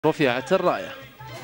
رفيعت الراية.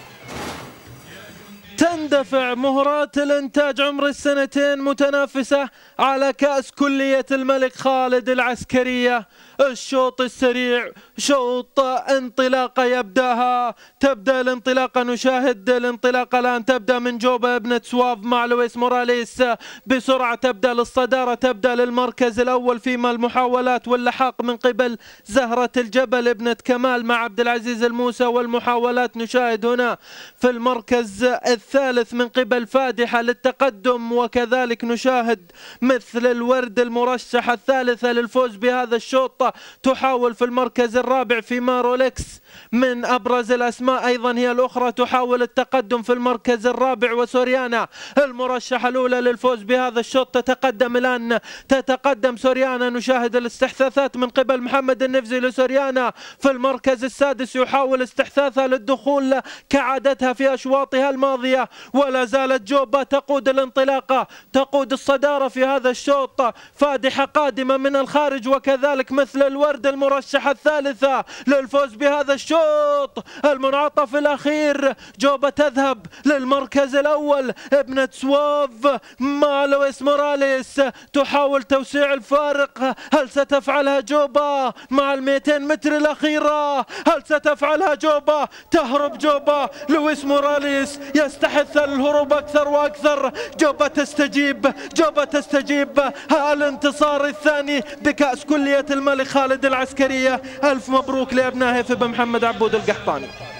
تندفع مهرات الإنتاج عمر السنتين متنافسة على كأس كلية الملك خالد العسكرية. الشوط السريع شوط انطلاقة يبدأها، تبدأ الانطلاقة، نشاهد الانطلاقة الآن تبدأ من جوبا ابنة سواف مع لويس موراليس بسرعة، تبدأ للصدارة، تبدأ للمركز الأول، فيما المحاولات واللحاق من قبل زهرة الجبل ابنة كمال مع عبد العزيز الموسى، والمحاولات نشاهد هنا في المركز الثالث من قبل فادحة للتقدم، وكذلك نشاهد مثل الورد المرشحة الثالثة للفوز بهذا الشوط تحاول في المركز الرابع، فيما رولكس من أبرز الأسماء أيضا هي الأخرى تحاول التقدم في المركز الرابع، وسوريانا المرشحة الأولى للفوز بهذا الشوط تتقدم الآن، تتقدم سوريانا. نشاهد الاستحثاثات من قبل محمد النفزي لسوريانا في المركز السادس، يحاول استحثاثها للدخول كعادتها في أشواطها الماضية، ولا زالت جوبا تقود الانطلاقة، تقود الصدارة في هذا الشوط. فادحة قادمة من الخارج، وكذلك مثل الورد المرشحة الثالثة للفوز بهذا الشوط. المنعطف الأخير جوبا تذهب للمركز الأول، ابنة سواف مع لويس موراليس تحاول توسيع الفارق. هل ستفعلها جوبا مع 200 متر الأخيرة؟ هل ستفعلها جوبا؟ تهرب جوبا، لويس موراليس يستحث الهروب أكثر وأكثر. جوبا تستجيب، جوبا تستجيب. الانتصار الثاني بكأس كلية الملك خالد العسكرية. ألف مبروك لأبناء هيفا بن محمد عبود القحطاني.